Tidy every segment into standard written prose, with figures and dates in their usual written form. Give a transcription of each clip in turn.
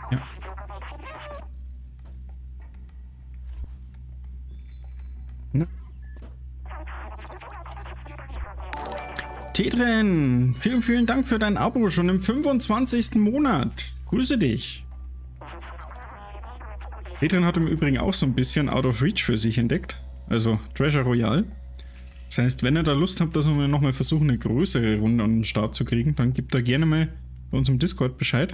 Ja. Na. Tetren, vielen, vielen Dank für dein Abo schon im 25. Monat. Grüße dich. Tetren hat im Übrigen auch so ein bisschen Out of Reach für sich entdeckt. Also Treasure Royale. Das heißt, wenn ihr da Lust habt, dass wir nochmal versuchen, eine größere Runde an den Start zu kriegen, dann gebt da gerne mal bei uns im Discord Bescheid.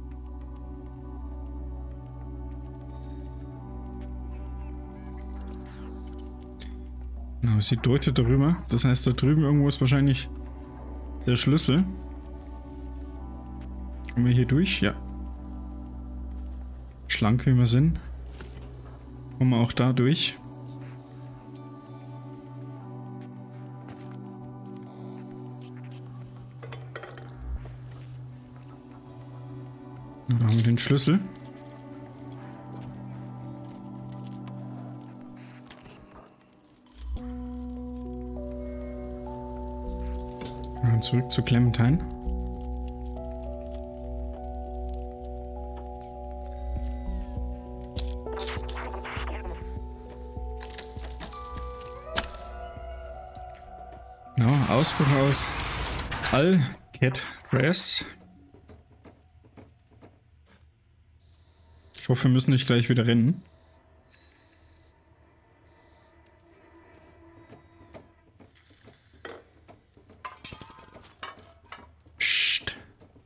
Na, sie deutet darüber. Das heißt, da drüben irgendwo ist wahrscheinlich der Schlüssel. Kommen wir hier durch? Ja. Schlank wie wir sind. Kommen wir auch da durch. Da haben wir den Schlüssel. Und zurück zu Clementine. Genau, Ausbruch aus Alcatraz. Ich hoffe, wir müssen nicht gleich wieder rennen. Psst.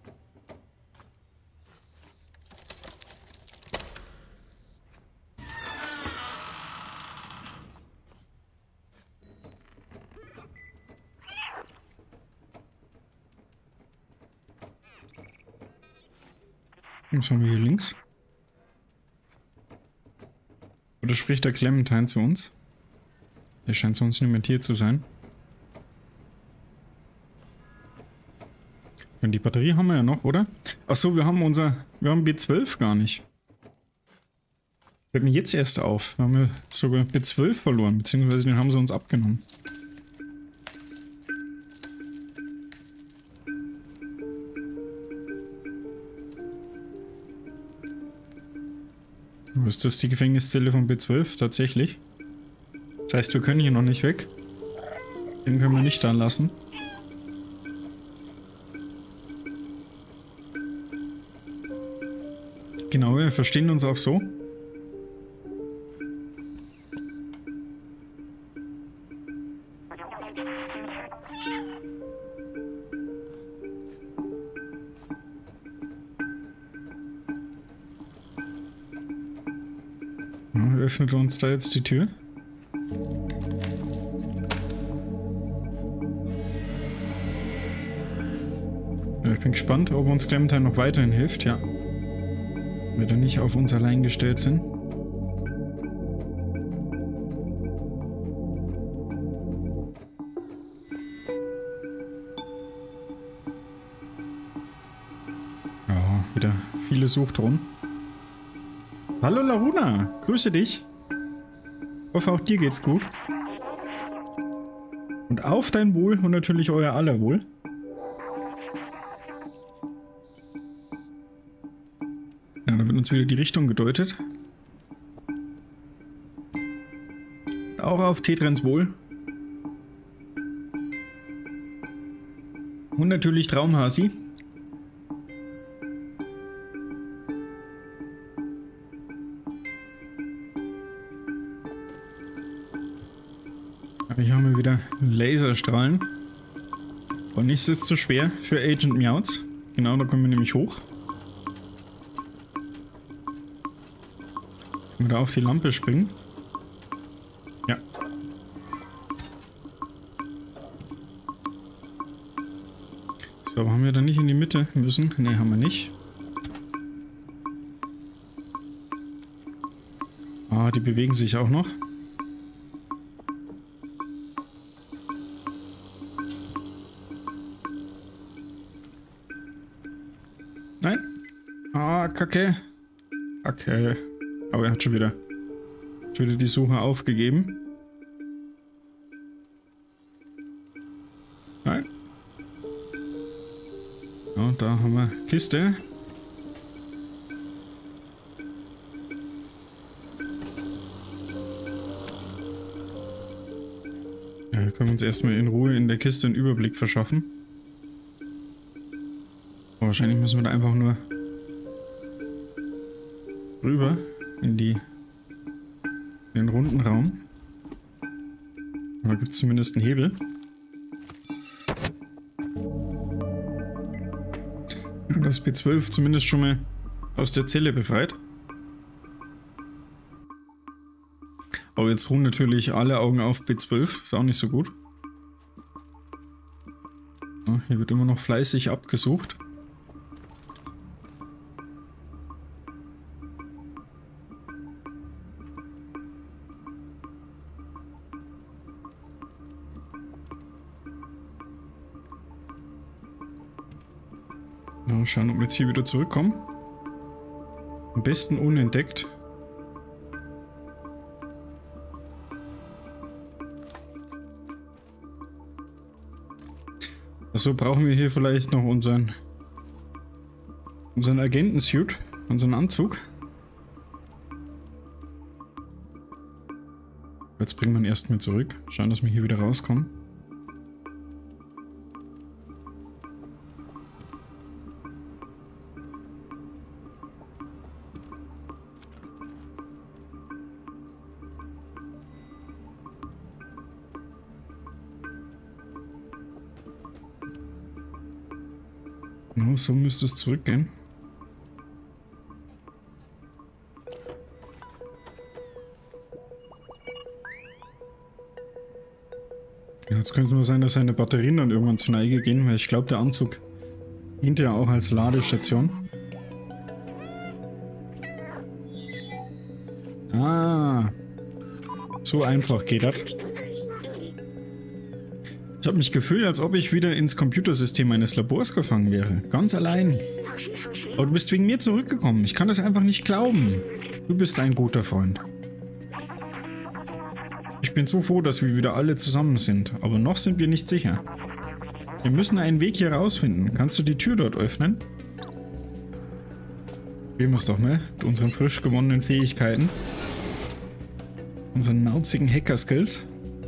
Was haben wir hier links? Oder spricht der Clementine zu uns? Der scheint zu uns niemand hier zu sein. Und die Batterie haben wir ja noch, oder? Achso, wir haben B12 gar nicht. Fällt mir jetzt erst auf. Wir haben ja sogar B12 verloren, beziehungsweise den haben sie uns abgenommen. Ist das die Gefängniszelle von B12? Tatsächlich. Das heißt, wir können hier noch nicht weg. Den können wir nicht da lassen. Genau, wir verstehen uns auch so. Öffnet uns da jetzt die Tür? Ja, ich bin gespannt, ob uns Clementine noch weiterhin hilft, ja. Wir da nicht auf uns allein gestellt sind. Ja, wieder viele Suchtruhen. Hallo Laruna, grüße dich. Hoffe auch dir geht's gut. Und auf dein Wohl und natürlich euer aller Wohl. Ja, da wird uns wieder die Richtung gedeutet. Auch auf Tetrens Wohl. Und natürlich Traumhasi. Hier haben wir wieder Laserstrahlen. Und nichts ist zu schwer für Agent Meowth. Genau, da kommen wir nämlich hoch. Können wir da auf die Lampe springen? Ja. So, aber haben wir da nicht in die Mitte müssen? Ne, haben wir nicht. Ah, die bewegen sich auch noch. Nein. Ah, Kacke. Kacke. Aber er hat schon wieder die Suche aufgegeben. Nein. Ja, da haben wir Kiste. Können wir uns erstmal in Ruhe in der Kiste einen Überblick verschaffen. Aber wahrscheinlich müssen wir da einfach nur rüber in den runden Raum. Da gibt es zumindest einen Hebel. Und das B12 zumindest schon mal aus der Zelle befreit. Aber jetzt ruhen natürlich alle Augen auf B12. Ist auch nicht so gut. Ja, hier wird immer noch fleißig abgesucht. Ja, schauen, ob wir jetzt hier wieder zurückkommen. Am besten unentdeckt. So brauchen wir hier vielleicht noch unseren Agentensuit, unseren Anzug. Jetzt bringen wir ihn erstmal zurück. Schauen, dass wir hier wieder rauskommen. Genau, so müsste es zurückgehen. Ja, jetzt könnte nur sein, dass seine Batterien dann irgendwann zur Neige gehen, weil ich glaube, der Anzug dient ja auch als Ladestation. Ah, so einfach geht das. Ich habe mich gefühlt, als ob ich wieder ins Computersystem eines Labors gefangen wäre. Ganz allein. Aber du bist wegen mir zurückgekommen. Ich kann das einfach nicht glauben. Du bist ein guter Freund. Ich bin so froh, dass wir wieder alle zusammen sind. Aber noch sind wir nicht sicher. Wir müssen einen Weg hier rausfinden. Kannst du die Tür dort öffnen? Probieren wir es doch mal. Mit unseren frisch gewonnenen Fähigkeiten. Unseren mauzigen Hacker-Skills.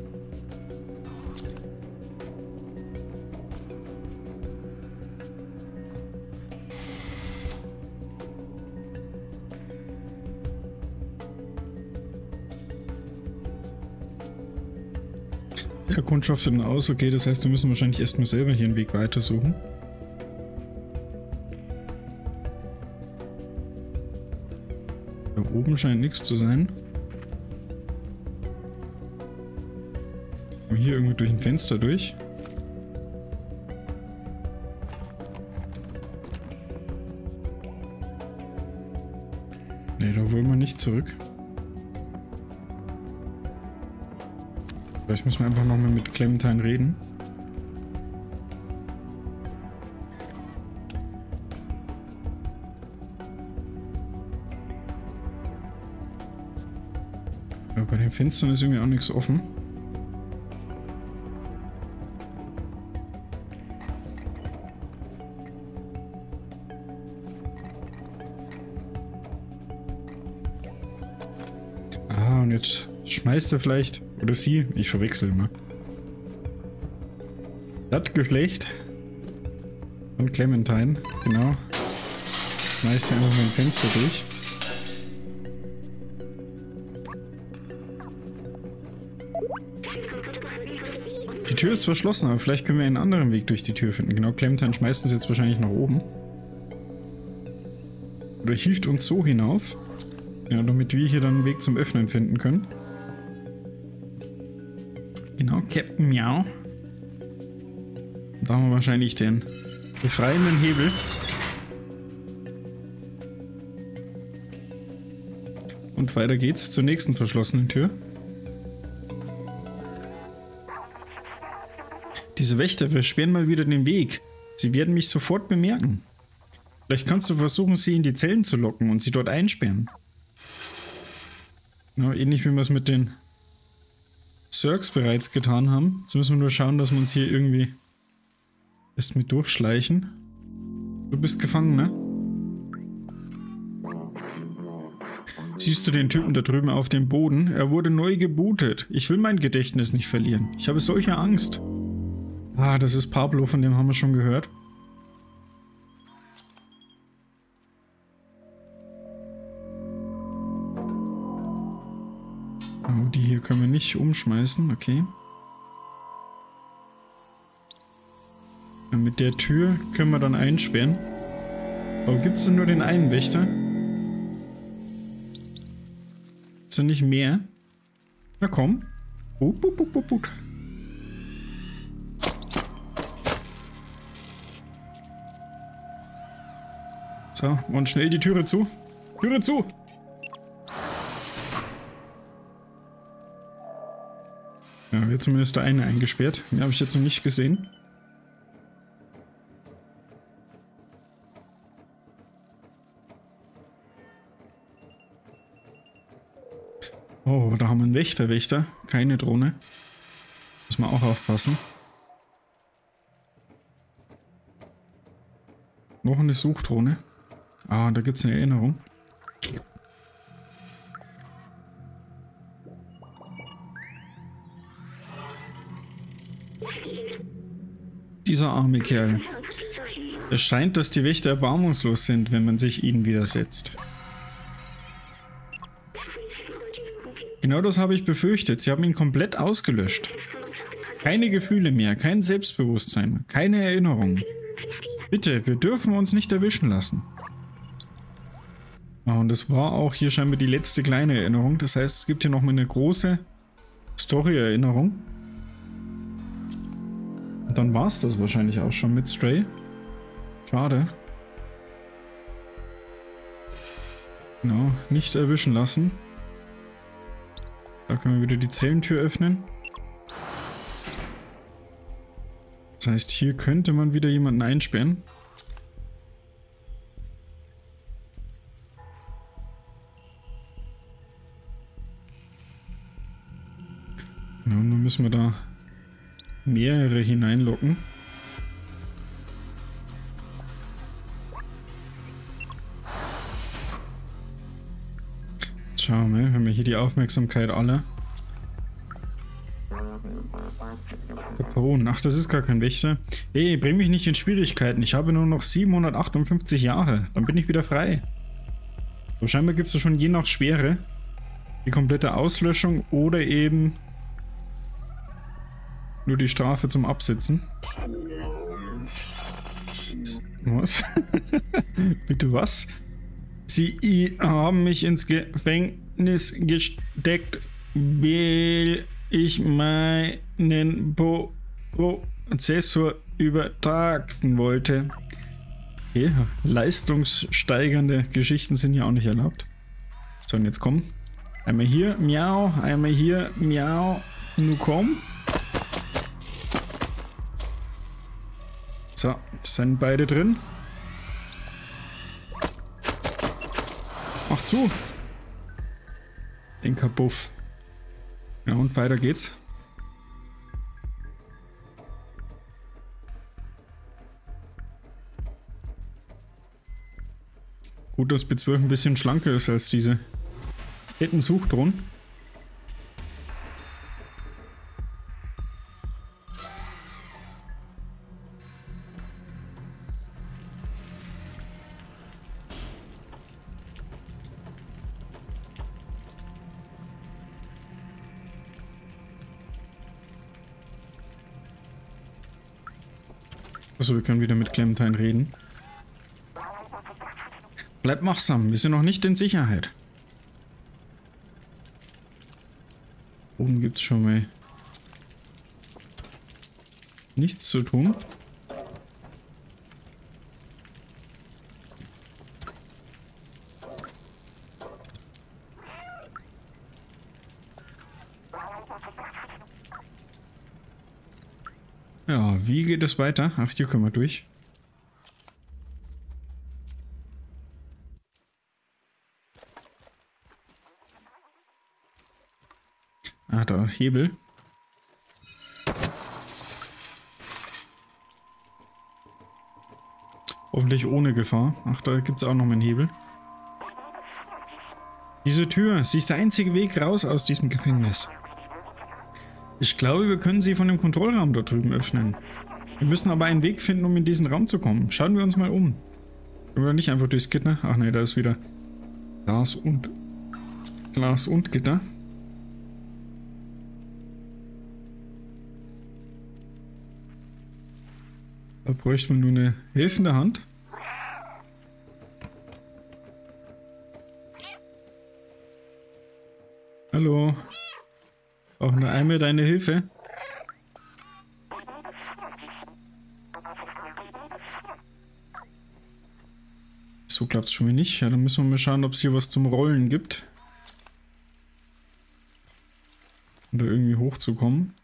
Der kundschaftet dann aus, okay, das heißt, wir müssen wahrscheinlich erstmal selber hier einen Weg weitersuchen. Da oben scheint nichts zu sein. Kommen hier irgendwie durch ein Fenster durch. Ne, da wollen wir nicht zurück. Vielleicht müssen wir einfach nochmal mit Clementine reden. Ja, bei den Fenstern ist irgendwie auch nichts offen. Ah, und jetzt schmeißt er vielleicht, oder sie, ich verwechsel immer, das Geschlecht von Clementine, genau, schmeißt sie einfach mit dem Fenster durch. Die Tür ist verschlossen, aber vielleicht können wir einen anderen Weg durch die Tür finden. Genau, Clementine schmeißt uns jetzt wahrscheinlich nach oben. Oder hieft uns so hinauf. Ja, damit wir hier dann einen Weg zum Öffnen finden können. Genau, Captain Miau. Da haben wir wahrscheinlich den befreienden Hebel. Und weiter geht's zur nächsten verschlossenen Tür. Diese Wächter versperren mal wieder den Weg. Sie werden mich sofort bemerken. Vielleicht kannst du versuchen, sie in die Zellen zu locken und sie dort einsperren. Ja, ähnlich wie wir es mit den Zurks bereits getan haben. Jetzt müssen wir nur schauen, dass wir uns hier irgendwie erst mit durchschleichen. Du bist gefangen, ne? Siehst du den Typen da drüben auf dem Boden? Er wurde neu gebootet. Ich will mein Gedächtnis nicht verlieren. Ich habe solche Angst. Ah, das ist Pablo, von dem haben wir schon gehört. Oh, die hier können wir nicht umschmeißen, okay. Ja, mit der Tür können wir dann einsperren. Aber gibt es denn nur den einen Wächter? Ist da nicht mehr? Na komm. So, und schnell die Türe zu. Türe zu! Ja, wird zumindest der eine eingesperrt. Mehr habe ich jetzt noch nicht gesehen. Oh, da haben wir einen Wächter. Keine Drohne. Muss man auch aufpassen. Noch eine Suchdrohne. Ah, da gibt es eine Erinnerung. Dieser arme Kerl. Es scheint, dass die Wächter erbarmungslos sind, wenn man sich ihnen widersetzt. Genau das habe ich befürchtet. Sie haben ihn komplett ausgelöscht. Keine Gefühle mehr, kein Selbstbewusstsein, keine Erinnerung. Bitte, wir dürfen uns nicht erwischen lassen. Und das war auch hier scheinbar die letzte kleine Erinnerung. Das heißt, es gibt hier nochmal eine große Story-Erinnerung. Und dann war es das wahrscheinlich auch schon mit Stray. Schade. Genau, nicht erwischen lassen. Da können wir wieder die Zellentür öffnen. Das heißt, hier könnte man wieder jemanden einsperren. Ja, nun müssen wir da mehrere hineinlocken. Jetzt schauen wir, haben wir hier die Aufmerksamkeit aller. Capone, ach, das ist gar kein Wächter. Ey, bring mich nicht in Schwierigkeiten. Ich habe nur noch 758 Jahre. Dann bin ich wieder frei. So, scheinbar gibt es da schon je nach Schwere die komplette Auslöschung oder eben nur die Strafe zum Absitzen. Was? Bitte was? Sie haben mich ins Gefängnis gesteckt, weil ich meinen Prozessor übertragen wollte. Okay, leistungssteigernde Geschichten sind ja auch nicht erlaubt. So, und jetzt komm. Einmal hier, miau, einmal hier, miau. Nun komm. So, sind beide drin. Mach zu. Den Kabuff. Ja, und weiter geht's. Gut, dass B12 ein bisschen schlanker ist als diese Suchdrohnen. Achso, wir können wieder mit Clementine reden. Bleib wachsam, wir sind noch nicht in Sicherheit. Oben gibt es schon mal nichts zu tun. Ja, wie geht es weiter? Ach, hier können wir durch. Ah, da, Hebel. Hoffentlich ohne Gefahr. Ach, da gibt es auch noch einen Hebel. Diese Tür, sie ist der einzige Weg raus aus diesem Gefängnis. Ich glaube, wir können sie von dem Kontrollraum dort drüben öffnen. Wir müssen aber einen Weg finden, um in diesen Raum zu kommen. Schauen wir uns mal um. Können wir nicht einfach durchs Gitter? Ach nee, da ist wieder Glas und Gitter. Da bräuchte man nur eine helfende Hand. Hallo. Auch eine einmal deine Hilfe. So klappt es schon wieder nicht. Ja, dann müssen wir mal schauen, ob es hier was zum Rollen gibt. Um da irgendwie hochzukommen.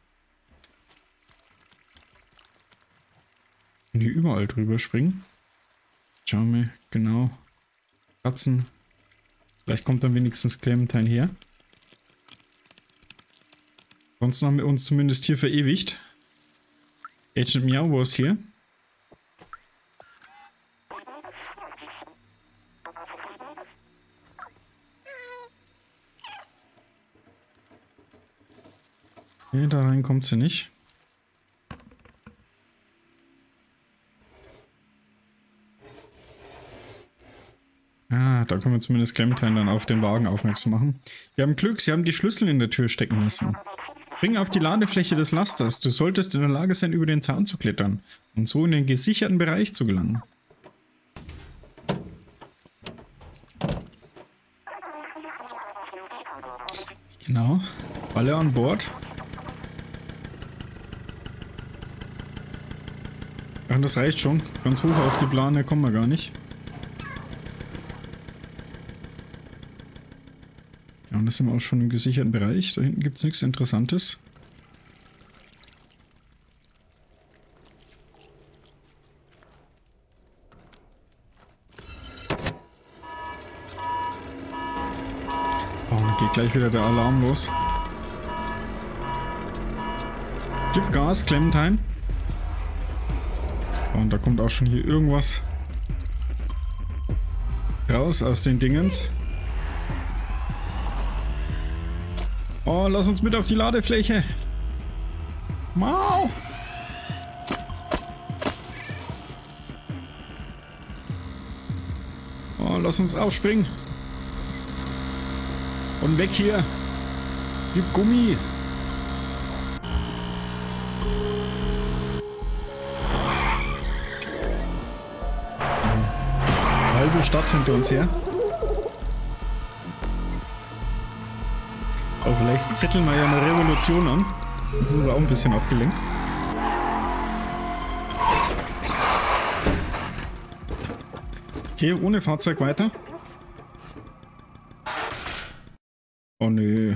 Und hier überall drüber springen. Schauen wir genau. Katzen. Vielleicht kommt dann wenigstens Clementine her. Ansonsten haben wir uns zumindest hier verewigt. Agent Meow war es hier. Nee, da rein kommt sie nicht. Ah, da können wir zumindest Clementine dann auf den Wagen aufmerksam machen. Wir haben Glück, sie haben die Schlüssel in der Tür stecken lassen. Spring auf die Ladefläche des Lasters. Du solltest in der Lage sein, über den Zaun zu klettern und so in den gesicherten Bereich zu gelangen. Genau. Alle an Bord. Ja, und das reicht schon. Ganz hoch auf die Plane kommen wir gar nicht. Ja, und das sind wir auch schon im gesicherten Bereich. Da hinten gibt es nichts Interessantes. Oh, dann geht gleich wieder der Alarm los. Gib Gas, Clementine. Oh, und da kommt auch schon hier irgendwas raus aus den Dingens. Oh, lass uns mit auf die Ladefläche. Mau! Oh, lass uns aufspringen. Und weg hier. Gib Gummi. Halbe Stadt hinter uns her. Aber vielleicht zetteln wir ja eine Revolution an. Jetzt ist es auch ein bisschen abgelenkt. Okay, ohne Fahrzeug weiter. Oh nö.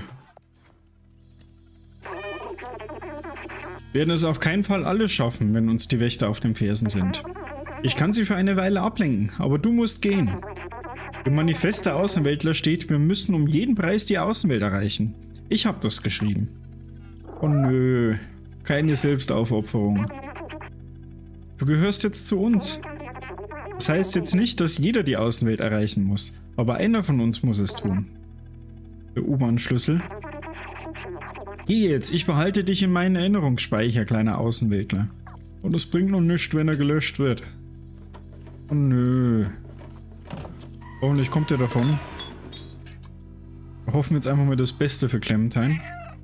Wir werden es auf keinen Fall alles schaffen, wenn uns die Wächter auf den Fersen sind. Ich kann sie für eine Weile ablenken, aber du musst gehen. Im Manifest der Außenweltler steht, wir müssen um jeden Preis die Außenwelt erreichen. Ich habe das geschrieben. Oh nö, keine Selbstaufopferung. Du gehörst jetzt zu uns. Das heißt jetzt nicht, dass jeder die Außenwelt erreichen muss, aber einer von uns muss es tun. Der U-Bahn-Schlüssel. Geh jetzt, ich behalte dich in meinen Erinnerungsspeicher, kleiner Außenweltler. Und es bringt noch nichts, wenn er gelöscht wird. Oh nö. Hoffentlich kommt er davon. Wir hoffen jetzt einfach mal das Beste für Clementine.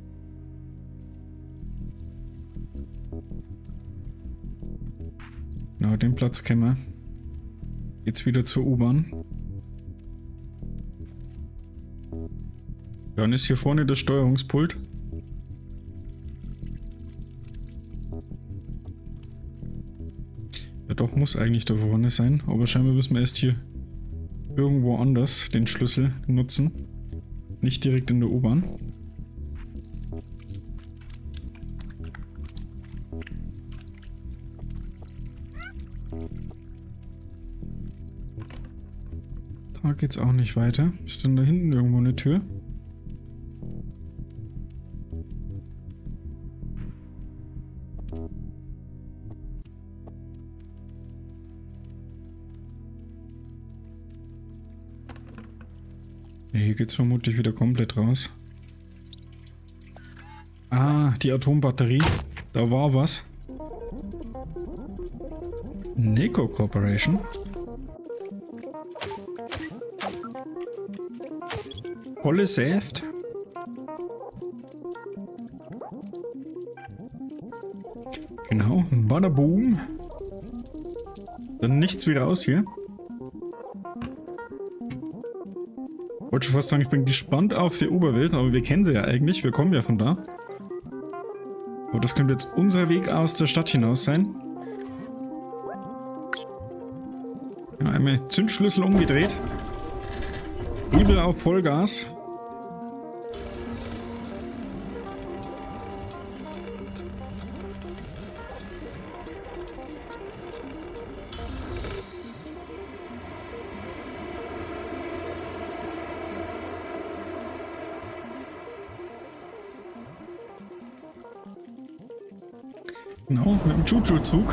Genau, den Platz kennen wir. Jetzt wieder zur U-Bahn. Dann ist hier vorne das Steuerungspult. Ja doch, muss eigentlich da vorne sein, aber scheinbar müssen wir erst hier irgendwo anders den Schlüssel nutzen. Nicht direkt in der U-Bahn. Da geht's auch nicht weiter. Ist dann da hinten irgendwo eine Tür? Ja, hier geht's vermutlich wieder komplett raus. Ah, die Atombatterie. Da war was. Neko Corporation. Volle Säft. Genau, bada boom. Dann nichts wie raus hier. Wollte schon fast sagen, ich bin gespannt auf die Oberwelt, aber wir kennen sie ja eigentlich, wir kommen ja von da. Aber das könnte jetzt unser Weg aus der Stadt hinaus sein. Ja, einmal Zündschlüssel umgedreht. Hebel auf Vollgas. Genau, mit dem Chuchu-Zug.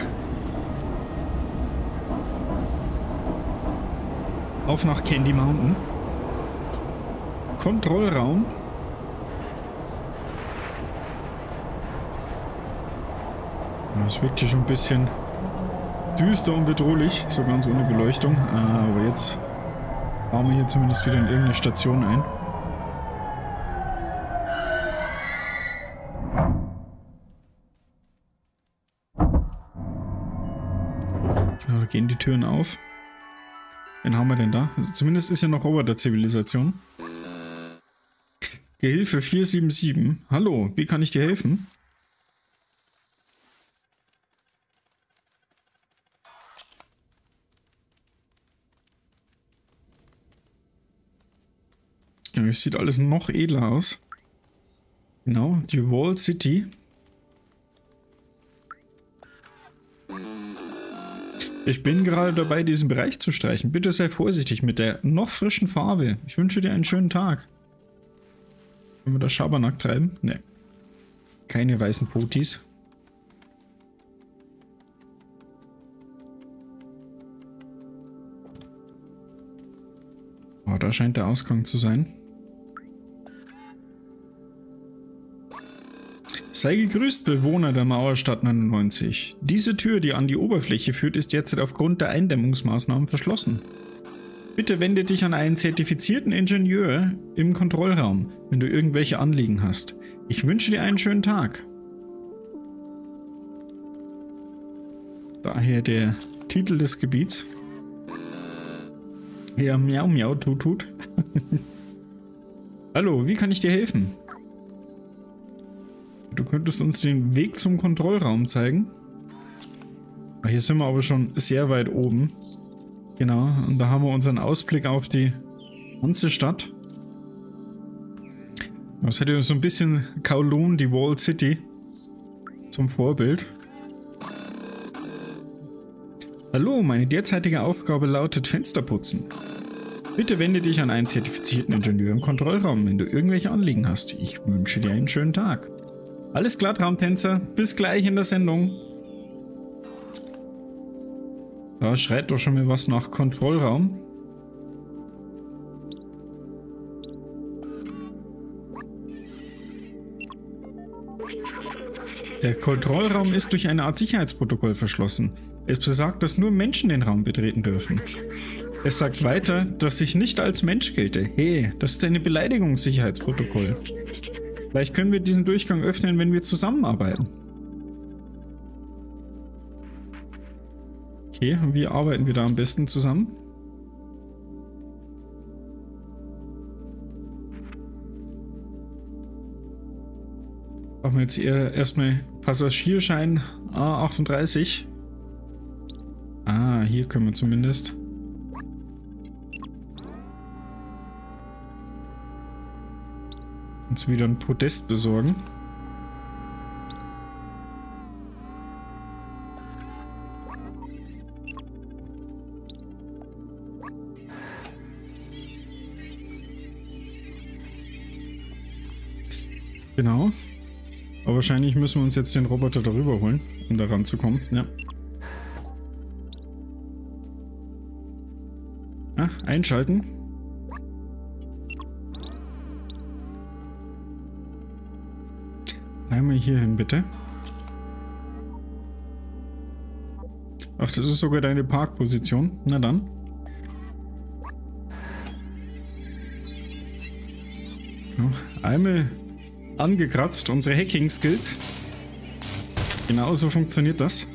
Auf nach Candy Mountain. Kontrollraum. Es wirkt hier schon ein bisschen düster und bedrohlich, so ganz ohne Beleuchtung. Aber jetzt bauen wir hier zumindest wieder in irgendeine Station ein. Genau, da gehen die Türen auf. Wen haben wir denn da? Also zumindest ist ja noch Roboter Zivilisation. Gehilfe 477. Hallo, wie kann ich dir helfen? Ja, es sieht alles noch edler aus. Genau, die Wall City. Ich bin gerade dabei, diesen Bereich zu streichen. Bitte sei vorsichtig mit der noch frischen Farbe. Ich wünsche dir einen schönen Tag. Können wir da Schabernack treiben? Ne. Keine weißen Potis. Oh, da scheint der Ausgang zu sein. Sei gegrüßt, Bewohner der Mauerstadt 99. Diese Tür, die an die Oberfläche führt, ist jetzt aufgrund der Eindämmungsmaßnahmen verschlossen. Bitte wende dich an einen zertifizierten Ingenieur im Kontrollraum, wenn du irgendwelche Anliegen hast. Ich wünsche dir einen schönen Tag. Daher der Titel des Gebiets. Ja, miau miau tut tut. Hallo, wie kann ich dir helfen? Du könntest uns den Weg zum Kontrollraum zeigen. Hier sind wir aber schon sehr weit oben. Genau, und da haben wir unseren Ausblick auf die ganze Stadt. Das hätte so ein bisschen Kowloon, die Wall City, zum Vorbild. Hallo, meine derzeitige Aufgabe lautet Fensterputzen. Bitte wende dich an einen zertifizierten Ingenieur im Kontrollraum, wenn du irgendwelche Anliegen hast. Ich wünsche dir einen schönen Tag. Alles klar, Traumtänzer. Bis gleich in der Sendung. Da schreit doch schon mal was nach Kontrollraum. Der Kontrollraum ist durch eine Art Sicherheitsprotokoll verschlossen. Es besagt, dass nur Menschen den Raum betreten dürfen. Es sagt weiter, dass ich nicht als Mensch gelte. Hey, das ist eine Beleidigung, Sicherheitsprotokoll. Vielleicht können wir diesen Durchgang öffnen, wenn wir zusammenarbeiten. Okay, und wie arbeiten wir da am besten zusammen? Machen wir jetzt eher erstmal Passagierschein A38. Ah, hier können wir zumindest. Uns wieder ein Podest besorgen. Genau. Aber wahrscheinlich müssen wir uns jetzt den Roboter darüber holen, um da ranzukommen. Ja. Einschalten. Einmal hier hin, bitte. Ach, das ist sogar deine Parkposition. Na dann. Ja, einmal angekratzt, unsere Hacking-Skills. Genau so funktioniert das.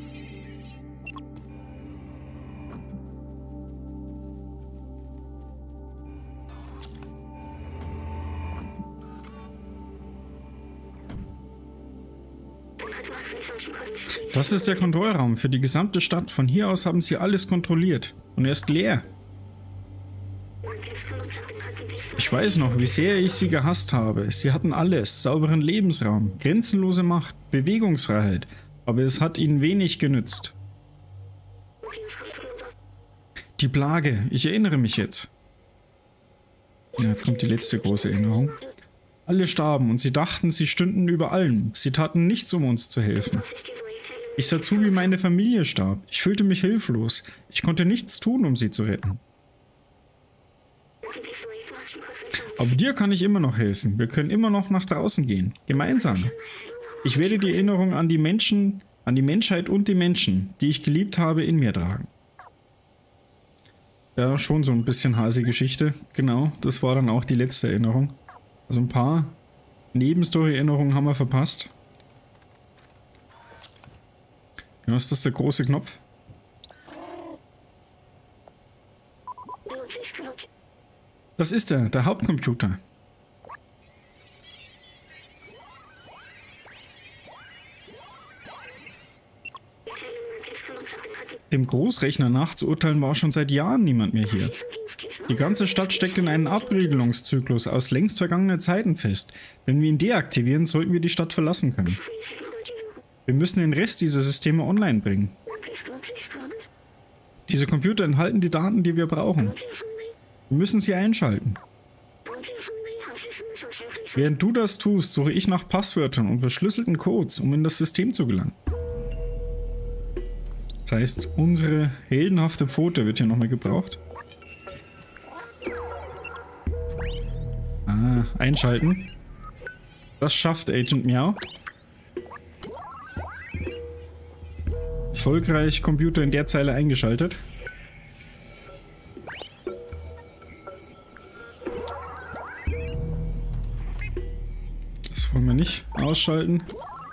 Das ist der Kontrollraum für die gesamte Stadt. Von hier aus haben sie alles kontrolliert. Und er ist leer. Ich weiß noch, wie sehr ich sie gehasst habe. Sie hatten alles. Sauberen Lebensraum, grenzenlose Macht, Bewegungsfreiheit. Aber es hat ihnen wenig genützt. Die Plage. Ich erinnere mich jetzt. Ja, jetzt kommt die letzte große Erinnerung. Alle starben und sie dachten, sie stünden über allem. Sie taten nichts, um uns zu helfen. Ich sah zu, wie meine Familie starb. Ich fühlte mich hilflos. Ich konnte nichts tun, um sie zu retten. Aber dir kann ich immer noch helfen. Wir können immer noch nach draußen gehen. Gemeinsam. Ich werde die Erinnerung an die Menschen, an die Menschheit und die Menschen, die ich geliebt habe, in mir tragen. Ja, schon so ein bisschen Hasi-Geschichte. Genau, das war dann auch die letzte Erinnerung. Also ein paar Nebenstory-Erinnerungen haben wir verpasst. Ja, ist das der große Knopf? Das ist der Hauptcomputer. Dem Großrechner nachzuurteilen war schon seit Jahren niemand mehr hier. Die ganze Stadt steckt in einen Abriegelungszyklus aus längst vergangenen Zeiten fest. Wenn wir ihn deaktivieren, sollten wir die Stadt verlassen können. Wir müssen den Rest dieser Systeme online bringen. Diese Computer enthalten die Daten, die wir brauchen. Wir müssen sie einschalten. Während du das tust, suche ich nach Passwörtern und verschlüsselten Codes, um in das System zu gelangen. Das heißt, unsere heldenhafte Pfote wird hier nochmal gebraucht. Ah, einschalten. Das schafft Agent Miau. Erfolgreich Computer in der Zeile eingeschaltet. Das wollen wir nicht ausschalten.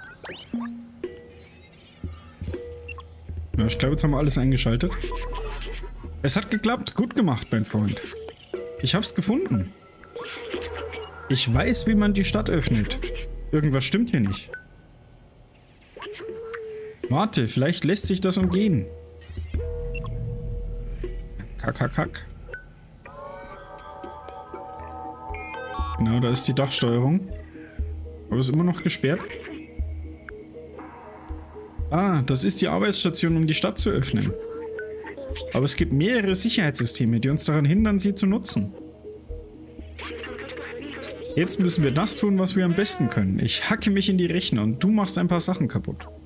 Ja, ich glaube, jetzt haben wir alles eingeschaltet. Es hat geklappt. Gut gemacht, mein Freund. Ich hab's gefunden. Ich weiß, wie man die Stadt öffnet. Irgendwas stimmt hier nicht. Warte, vielleicht lässt sich das umgehen. Kack. Genau, da ist die Dachsteuerung. Aber ist immer noch gesperrt. Ah, das ist die Arbeitsstation, um die Stadt zu öffnen. Aber es gibt mehrere Sicherheitssysteme, die uns daran hindern, sie zu nutzen. Jetzt müssen wir das tun, was wir am besten können. Ich hacke mich in die Rechner und du machst ein paar Sachen kaputt.